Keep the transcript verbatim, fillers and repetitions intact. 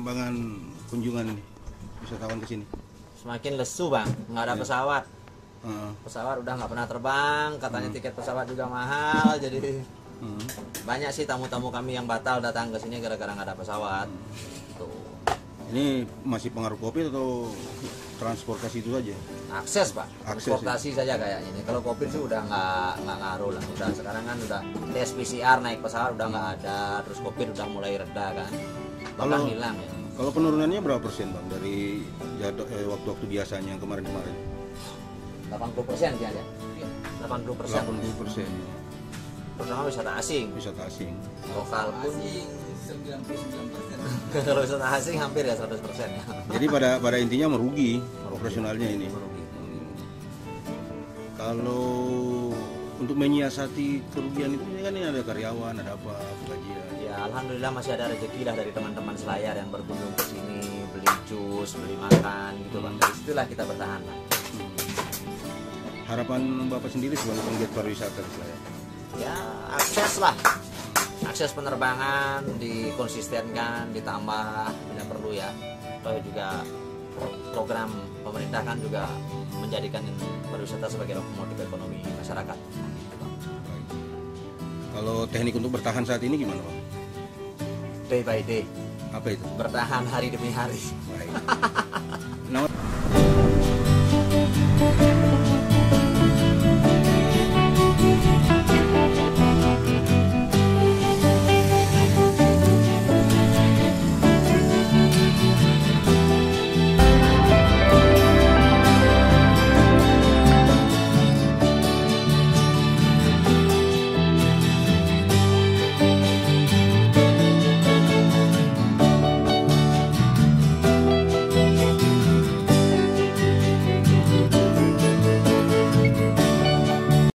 perkembangan kunjungan wisatawan ke sini? Semakin lesu bang, nggak ada pesawat. Uh, Pesawat udah nggak pernah terbang, katanya hmm. tiket pesawat juga mahal, jadi hmm. banyak sih tamu-tamu kami yang batal datang ke sini gara-gara nggak ada pesawat. Hmm. Tuh. Ini masih pengaruh COVID atau transportasi itu saja? Akses pak, Akses, transportasi ya? saja kayaknya ini. Kalau COVID sih udah nggak nggak ngaruh lah. Udah sekarang kan udah tes P C R naik pesawat udah nggak ada, terus COVID udah mulai reda kan, bahkan kalau, hilang ya. Kalau penurunannya berapa persen bang dari eh, waktu-waktu biasanya yang kemarin-kemarin? delapan puluh persen sih aja. delapan puluh persen. delapan puluh persen. Terutama wisata asing. Wisata asing. Lokal pun sembilan puluh sembilan persen. Kalau wisata asing hampir ya seratus persen ya. Jadi pada pada intinya merugi, merugi. Operasionalnya ini. Merugi. Kalau untuk menyiasati kerugian itu kan ini ada karyawan, ada apa, gajian. Ya alhamdulillah masih ada rezeki lah dari teman-teman selayar yang berkunjung ke sini, beli jus, beli makan gitu bang. Dari situlah kita bertahan lah. Harapan Bapak sendiri sebagai penggiat pariwisata di Selayar? Ya akses lah, akses penerbangan dikonsistenkan, ditambah bila perlu ya. Lalu juga program pemerintah kan juga menjadikan pariwisata sebagai lokomotif ekonomi masyarakat. Kalau teknik untuk bertahan saat ini gimana Pak? Day by day. Apa itu? Bertahan hari demi hari. Baik.